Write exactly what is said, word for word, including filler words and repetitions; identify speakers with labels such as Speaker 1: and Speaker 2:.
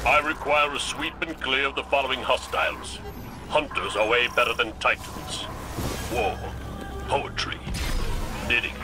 Speaker 1: I require a sweep and clear of the following hostiles. Hunters are way better than titans. War, poetry, knitting.